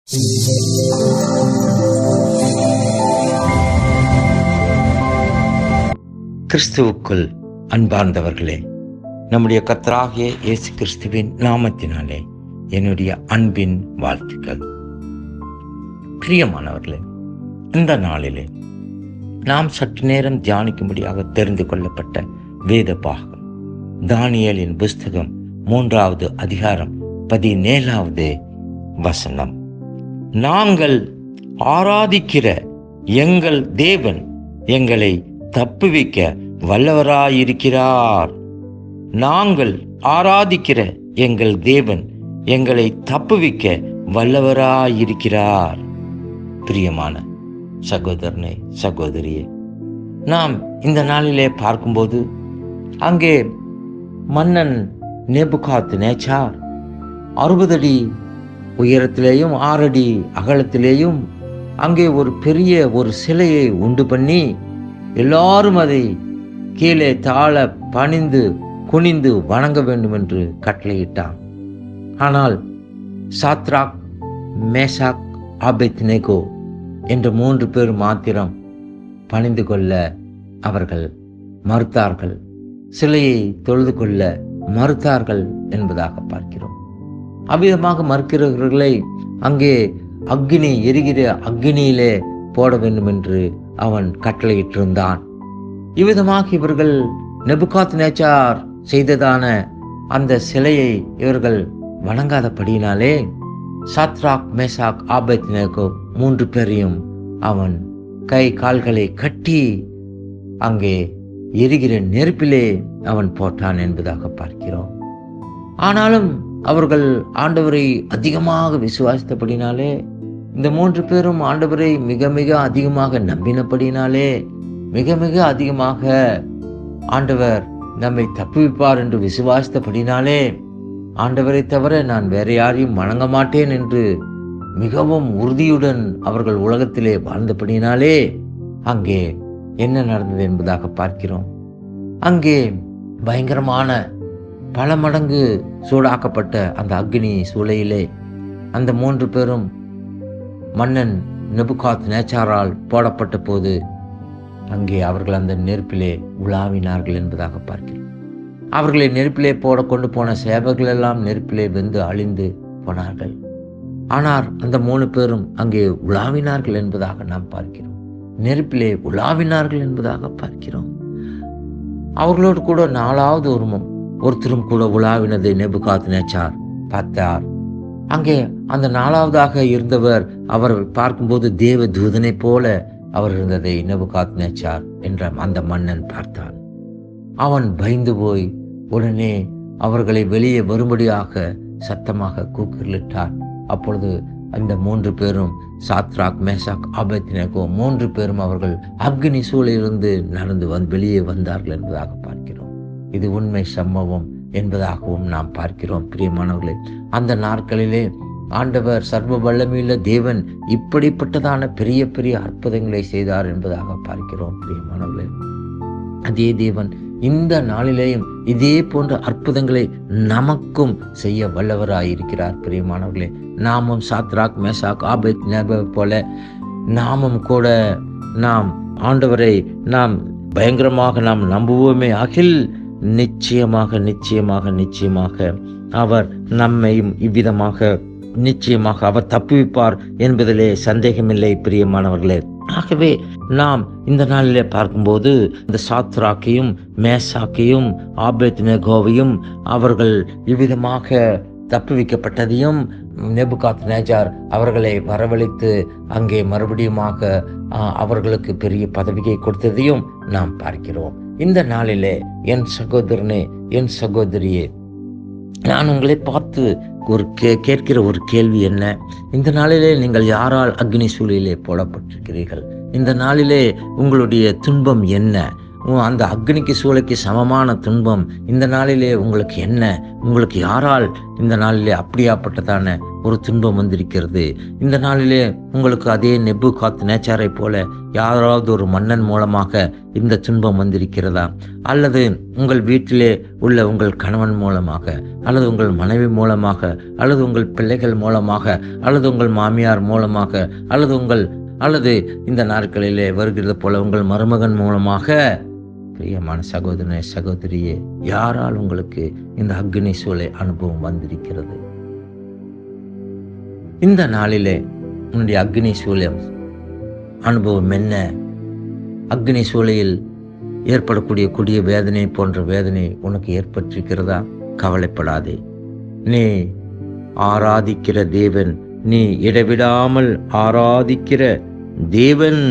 கிறிஸ்துவுக்குள் அன்பார்ந்தவர்களே, நம்முடைய கர்த்தராகிய இயேசு கிறிஸ்துவின் நாமத்தினாலே என்னுடைய அன்பின் வாழ்த்துக்கள். பிரியமானவர்களே, இந்த நாளிலே நாம் சற்று நேரம் தியானிக்கும்படியாக தெரிந்து கொள்ளப்பட்ட வேத பாகம் தானியேலின் புஸ்தகம் 3வது அதிகாரம் 17வது வசனம். நாங்கள் ஆராதிக்கிற எங்கள் தேவன் எங்களை தப்புவிக்க வல்லவராயிருக்கிறார். நாங்கள் ஆராதிக்கிற எங்கள் தேவன் எங்களை தப்புவிக்க வல்லவராயிருக்கிறார். பிரியமான சகோதரனே, சகோதரியே, நாம் இந்த நாளிலே பார்க்கும்போது அங்கே மன்னன் நேபுகாத்நேச்சார் 60 அடி உயரத்திலேயும் 6 அடி அகலத்திலேயும் அங்கே ஒரு பெரிய ஒரு சிலையை உண்டு பண்ணி எல்லாரும் அதை கீழே தாழ பணிந்து குனிந்து வணங்க வேண்டும் என்று கட்டளையிட்டான். ஆனால் சாத்ராக், மேசாக், ஆபேத்நேகோ என்ற 3 பேர் மாத்திரம் பணிந்து கொள்ள அவர்கள் மறுத்தார்கள், சிலையை தொழுது கொள்ள மறுத்தார்கள் என்பதாக பார்க்கிறோம். அவ்விதமாக மறுக்கிறவர்களை அங்கே அக்னி, எரிகிற அக்னியிலே போட வேண்டும் என்று அவன் கட்டளையிட்டிருந்தான். இவ்விதமாக இவர்கள் நேபுகாத்நேச்சார் செய்ததான அந்த சிலையை இவர்கள் வணங்காதபடியினாலே சாத்ராக், மேசாக், ஆபேத்நேகோ 3 பேரையும் அவன் கை கால்களை கட்டி அங்கே எரிகிற நெருப்பிலே அவன் போட்டான் என்பதாக பார்க்கிறோம். ஆனாலும் அவர்கள் ஆண்டவரை அதிகமாக விசுவாசித்தபடினாலே, இந்த 3 பேரும் ஆண்டவரை மிக மிக அதிகமாக நம்பினபடினாலே, மிக மிக அதிகமாக ஆண்டவர் நம்மை தப்புவிப்பார் என்று விசுவாசித்தபடினாலே, ஆண்டவரை தவிர நான் வேற யாரையும் வணங்க மாட்டேன் என்று மிகவும் உறுதியுடன் அவர்கள் உலகத்திலே வாழ்ந்தபடினாலே அங்கே என்ன நடந்தது என்பதாக பார்க்கிறோம். அங்கே பயங்கரமான பல மடங்கு சூடாக்கப்பட்ட அந்த அக்னி சூளையிலே அந்த 3 பேரும் மன்னன் நேபுகாத்நேச்சாரால் போடப்பட்ட போது அங்கே அவர்கள் அந்த நெருப்பிலே உலாவினார்கள் என்பதாக பார்க்கிறோம். அவர்களை நெருப்பிலே கொண்டு போன சேவர்கள் எல்லாம் நெருப்பிலே வெந்து அழிந்து போனார்கள். ஆனால் அந்த 3 பேரும் அங்கே உலாவினார்கள் என்பதாக நாம் பார்க்கிறோம். நெருப்பிலே உலாவினார்கள் என்பதாக பார்க்கிறோம். அவர்களோடு கூட 4வது ஒருத்தரும் கூட உலாவினதை நேபுகாத்நேச்சார் பார்த்தார். அங்கே அந்த 4வதாக இருந்தவர் அவர் பார்க்கும்போது தேவ தூதனை போல அவர் இருந்ததை நேபுகாத்நேச்சார் என்ற அந்த மன்னன் பார்த்தான். அவன் பயந்து போய் உடனே அவர்களை வெளியே வரும்படியாக சத்தமாக கூக்குரலிட்டார். அப்பொழுது அந்த 3 பேரும் சாத்ராக், மேசாக், ஆபேத்நேகோ 3 பேரும் அவர்கள் அக்னி சூளையிலிருந்து நடந்து வெளியே வந்தார்கள் என்பதாக பார்க்கிறோம். இது உண்மை சம்பவம் என்பதாகவும் நாம் பார்க்கிறோம். பிரியமானவர்களே, அந்த நாட்களிலே ஆண்டவர் சர்வ வல்லமையுள்ள தேவன் இப்படிப்பட்டதான பெரிய பெரிய அற்புதங்களை செய்தார் என்பதாக பார்க்கிறோம். பிரியமானவர்களே, அதே தேவன் இந்த நாளிலேயும் இதே போன்ற அற்புதங்களை நமக்கும் செய்ய வல்லவராயிருக்கிறார். பிரியமானவர்களே, நாமும் சாத்ராக், மேசாக், ஆபேத்நேகோ போல நாமும் கூட நாம் ஆண்டவரை நாம் பயங்கரமாக நாம் நம்புவோமே ஆகில் நிச்சயமாக நிச்சயமாக நிச்சயமாக அவர் நம்மையும் இவ்விதமாக நிச்சயமாக அவர் தப்புவிப்பார் என்பதிலே சந்தேகமில்லை. பிரியமானவர்களே, ஆகவே நாம் இந்த நாளிலே பார்க்கும்போது இந்த சாத்ராக்கையும் மேசாக்கையும் ஆபேத்நேகோவையும் அவர்கள் இவ்விதமாக தப்புவிக்கப்பட்டதையும் நேபுகாத்நேச்சார் அவர்களை வரவழைத்து அங்கே மறுபடியுமாக அவர்களுக்கு பெரிய பதவியை கொடுத்ததையும் நாம் பார்க்கிறோம். இந்த நாளிலே என் சகோதரனே, என் சகோதரியே, நான் உங்களை பார்த்து ஒரு கேட்கிற ஒரு கேள்வி என்ன? இந்த நாளிலே நீங்கள் யாரால் அக்னி சூளையிலே போடப்பட்டிருக்கிறீர்கள்? இந்த நாளிலே உங்களுடைய துன்பம் என்ன? அந்த அக்னிக்கு சூளைக்கு சமமான துன்பம் இந்த நாளிலே உங்களுக்கு என்ன? உங்களுக்கு யாரால் இந்த நாளிலே அப்படியாப்பட்டதான ஒரு துன்பம் வந்திருக்கிறது. இந்த நாளிலே உங்களுக்கு அதே நேச்சாரை போல யாராவது ஒரு மன்னன் மூலமாக இந்த துன்பம் வந்திருக்கிறதா? அல்லது உங்கள் வீட்டிலே உள்ள உங்கள் கணவன் மூலமாக, அல்லது உங்கள் மனைவி மூலமாக, அல்லது உங்கள் பிள்ளைகள் மூலமாக, அல்லது உங்கள் மாமியார் மூலமாக, அல்லது இந்த நாட்களிலே வருகிறது போல உங்கள் மருமகன் மூலமாக, பிரியமான சகோதரனே சகோதரியே, யாரால் உங்களுக்கு இந்த அக்னி சூளை அனுபவம் வந்திருக்கிறது? இந்த நாளிலே உன்னுடைய அக்னி சூளை அனுபவம் என்ன? அக்னி சூளையில் ஏற்படக்கூடிய கொடிய வேதனை போன்ற வேதனை உனக்கு ஏற்பட்டிருக்கிறதா? கவலைப்படாதே. நீ ஆராதிக்கிற தேவன், நீ இடைவிடாமல் ஆராதிக்கிற தேவன்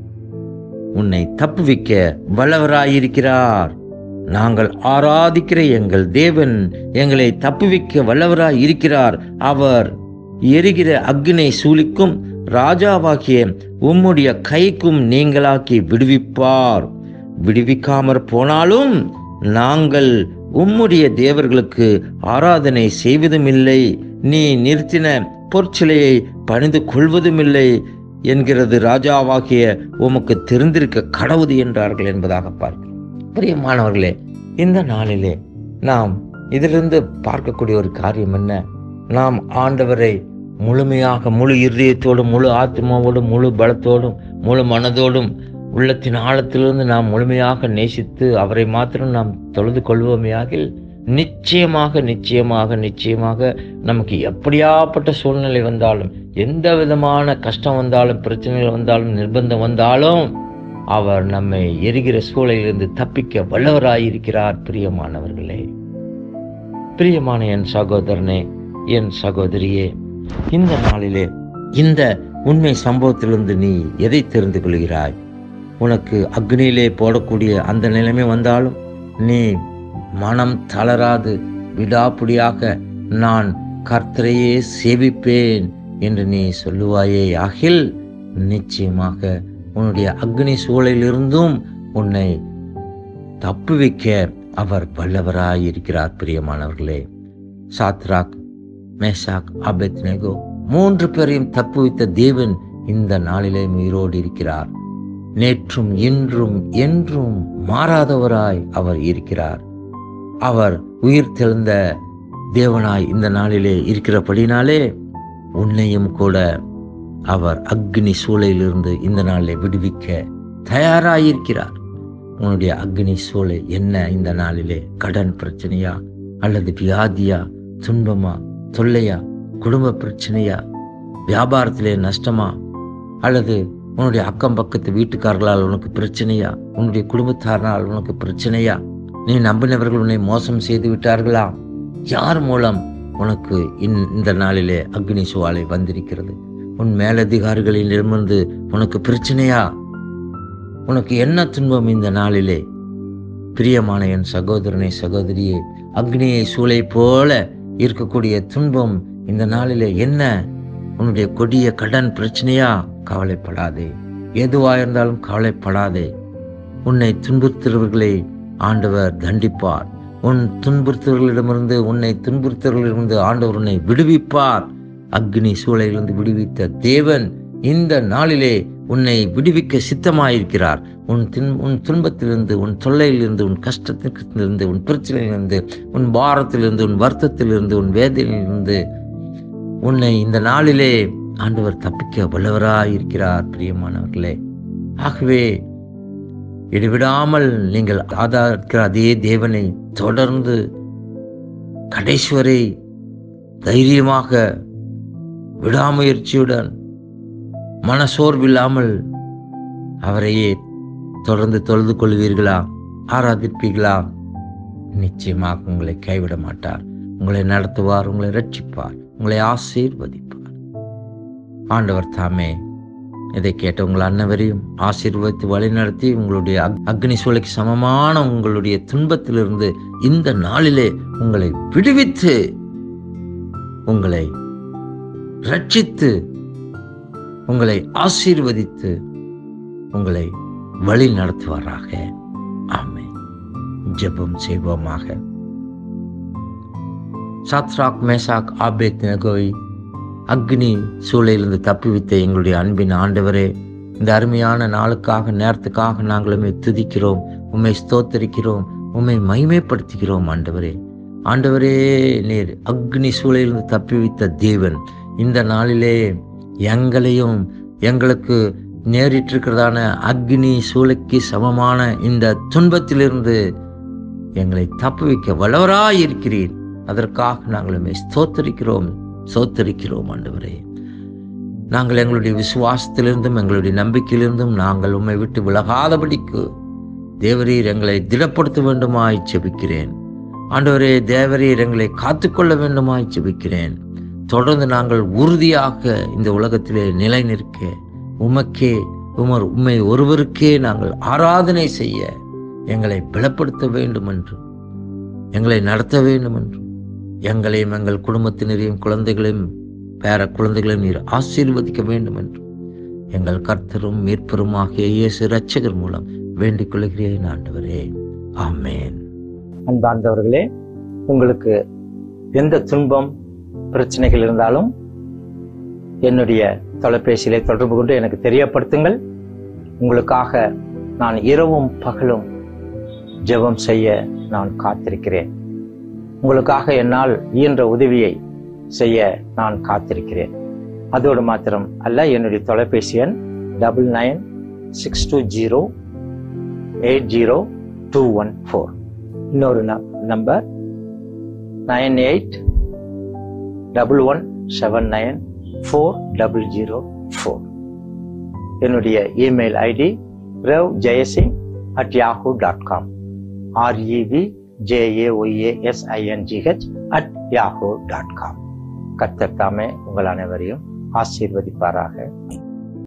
உன்னை தப்புவிக்க வல்லவராயிருக்கிறார். நாங்கள் ஆராதிக்கிற எங்கள் தேவன் எங்களை தப்புவிக்க வல்லவராயிருக்கிறார். அவர் எரிகிற அக்னி சூளிக்கும் ராஜாவாகிய உம்முடைய கைக்கும் நீங்களாக்கி விடுவிப்பார். விடுவிக்காமற் போனாலும் நாங்கள் உம்முடைய தேவர்களுக்கு ஆராதனை செய்வதும் இல்லை, நீ நிறுத்தின பொற்சிலையை பணிந்து கொள்வதும் இல்லை என்கிறது ராஜாவாகிய உமக்கு தெரிந்திருக்க கடவுது என்றார்கள் என்பதாக பார்க்கிறோம். பிரியமானவர்களே, இந்த நாளிலே நாம் இதிலிருந்து பார்க்கக்கூடிய ஒரு காரியம் என்ன? நாம் ஆண்டவரை முழுமையாக, முழு இருதயத்தோடும், முழு ஆத்மாவோடும், முழு பலத்தோடும், முழு மனதோடும், உள்ளத்தின் ஆழத்திலிருந்து நாம் முழுமையாக நேசித்து அவரை மாத்திரம் நாம் தொழுது கொள்வோமையாகில் நிச்சயமாக நிச்சயமாக நிச்சயமாக நமக்கு எப்படியாப்பட்ட சூழ்நிலை வந்தாலும், எந்த விதமான கஷ்டம் வந்தாலும், பிரச்சனைகள் வந்தாலும், நிர்பந்தம் வந்தாலும், அவர் நம்மை எரிகிற சூளையிலிருந்து தப்பிக்க வல்லவராயிருக்கிறார். பிரியமானவர்களே, பிரியமான என் சகோதரனே, என் சகோதரியே, இந்த நாளிலே இந்த உண்மை சம்பவத்திலிருந்து நீ எதை தெரிந்து கொள்கிறாய்? உனக்கு அக்னியிலே போடக்கூடிய அந்த நிலைமை வந்தாலும் நீ மனம் தளராது விடாப்புடியாக நான் கர்த்தரையே சேவிப்பேன் என்று நீ சொல்லுவாயே ஆகில் நிச்சயமாக உன்னுடைய அக்னி சூளையிலிருந்தும் உன்னை தப்புவிக்க அவர் வல்லவராயிருக்கிறார். பிரியமானவர்களே, சாத்ராக், மேஷாக், ஆபேத்நேகோ 3 பேரையும் தப்புவித்த தேவன் இந்த நாளிலே உயிரோடு இருக்கிறார். நேற்றும் இன்றும் என்றும் மாறாதவராய் அவர் இருக்கிறார். அவர் உயிர் தெழுந்த தேவனாய் இந்த நாளிலே இருக்கிறபடினாலே உன்னையும் கூட அவர் அக்னி சூளையிலிருந்து இந்த நாளிலே விடுவிக்க தயாராயிருக்கிறார். உன்னுடைய அக்னி சூளை என்ன? இந்த நாளிலே கடன் பிரச்சனையா, அல்லது வியாதியா, துன்பமா, தொல்லையா, குடும்ப பிரச்சனையா, வியாபாரத்திலே நஷ்டமா, அல்லது உன்னுடைய அக்கம் பக்கத்து வீட்டுக்காரர்களால் உனக்கு பிரச்சனையா, உன்னுடைய குடும்பத்தாரனால் உனக்கு பிரச்சனையா, நீ நம்பினவர்கள் உன்னை மோசம் செய்து விட்டார்களா, யார் மூலம் உனக்கு இந்த நாளிலே அக்னி சுவாலை வந்திருக்கிறது? உன் மேலதிகாரிகளிலிருந்து உனக்கு பிரச்சனையா? உனக்கு என்ன துன்பம் இந்த நாளிலே? பிரியமான என் சகோதரனை சகோதரியே, அக்னியை சூளை போல இருக்கக்கூடிய துன்பம் இந்த நாளிலே என்ன? உன்னுடைய கொடிய கடன் பிரச்சனையா? கவலைப்படாதே. எதுவா இருந்தாலும் கவலைப்படாதே. உன்னை துன்புறுத்துறவர்களை ஆண்டவர் தண்டிப்பார். உன் துன்புறுத்தவர்களிடமிருந்து, உன்னை துன்புறுத்தவர்களிடமிருந்து ஆண்டவர் உன்னை விடுவிப்பார். அக்னி சூளையிலிருந்து விடுவித்த தேவன் இந்த நாளிலே உன்னை விடுவிக்க சித்தமாயிருக்கிறார். உன் துன்பத்திலிருந்து, உன் தொல்லையிலிருந்து, உன் கஷ்டத்திலிருந்து, உன் பிரச்சனையிலிருந்து, உன் பாரத்திலிருந்து, உன் வருத்தத்திலிருந்து, உன் வேதனையிலிருந்து உன்னை இந்த நாளிலே ஆண்டவர் தப்பிக்க வல்லவராயிருக்கிறார். பிரியமானவர்களே, ஆகவே இடைவிடாமல் நீங்கள் ஆதரிக்கிற அதே தேவனை தொடர்ந்து கடைசி வரை தைரியமாக, விடாமுயற்சியுடன், மனசோர்வில்லாமல் அவரையே தொடர்ந்து தொழுது கொள்வீர்களா, ஆராதிப்பீர்களா? நிச்சயமாக உங்களை கைவிட மாட்டார். உங்களை நடத்துவார், உங்களை ரட்சிப்பார், உங்களை ஆசீர்வதிப்பார். ஆண்டவர் தாமே இதை கேட்ட உங்கள் அனைவரையும் ஆசீர்வதித்து வழிநடத்தி உங்களுடைய அக்னி சூளைக்கு சமமான உங்களுடைய துன்பத்திலிருந்து இந்த நாளிலே உங்களை விடுவித்து, உங்களை ரட்சித்து, உங்களை ஆசீர்வதித்து, உங்களை வழி நடத்துவாராக. ஆமென். ஜெபம் செய்வோமாக. சாத்ராக், மேஷாக், ஆபேத்நேகோவை அக்னி சூளையிலிருந்து தப்புவித்த எங்களுடைய அன்பின் ஆண்டவரே, இந்த அருமையான நாளுக்காக நேரத்துக்காக நாங்கள் உம்மை துதிக்கிறோம், உம்மை ஸ்தோத்தரிக்கிறோம், உம்மை மகிமைப்படுத்துகிறோம். ஆண்டவரே, நீர் அக்னி சூளையிலிருந்து தப்புவித்த தேவன், இந்த நாளிலே எங்களையும் எங்களுக்கு நேரிட்டிருக்கிறதான அக்னி சூளைக்கு சமமான இந்த துன்பத்திலிருந்து எங்களை தப்புவிக்க வல்லவராயிருக்கிறீர். அதற்காக நாங்கள் உம்மை ஸ்தோத்தரிக்கிறோம் ஆண்டவரே. நாங்கள் எங்களுடைய விசுவாசத்திலிருந்தும் எங்களுடைய நம்பிக்கையிலிருந்தும் நாங்கள் உம்மை விட்டு விலகாதபடிக்கு தேவரீர் எங்களை திடப்படுத்த வேண்டுமாய் ஜெபிக்கிறேன். ஆண்டவரே, தேவரீர் எங்களை காத்துக்கொள்ள வேண்டுமாய் ஜெபிக்கிறேன். தொடர்ந்து நாங்கள் உறுதியாக இந்த உலகத்திலே நிலை நிற்க உம்மை ஒருவருக்கே நாங்கள் ஆராதனை செய்ய எங்களை பலப்படுத்த வேண்டும் என்றும், எங்களை நடத்த வேண்டும் என்றும், எங்களையும் எங்கள் குடும்பத்தினரையும் குழந்தைகளையும் பேர குழந்தைகளையும் நீர் ஆசீர்வதிக்க வேண்டும் என்றும் எங்கள் கர்த்தரும் மீட்பருமாகிய இயேசு இரட்சகர் மூலம் வேண்டிக் கொள்கிறேன் ஆண்டவரே. ஆமென். அன்பார்ந்தவர்களே, உங்களுக்கு எந்த துன்பம் பிரச்சனைகள் இருந்தாலும் என்னுடைய தொலைபேசியிலே தொடர்பு கொண்டு எனக்கு தெரியப்படுத்துங்கள். உங்களுக்காக நான் இரவும் பகலும் ஜெபம் செய்ய நான் காத்திருக்கிறேன். உங்களுக்காக என்னால் இயன்ற உதவியை செய்ய நான் காத்திருக்கிறேன். அதோடு மாத்திரம் அல்ல, என்னுடைய தொலைபேசி எண் 9962080214. இன்னொரு நம்பர் 9811794004. என்னுடைய இமெயில் ஐடி Rev.Jayasingh@yahoo.com, REVJAYASINGH@yahoo.com. கர்த்தர் தாமே உங்கள் அனைவரையும் ஆசீர்வதிப்பாராக.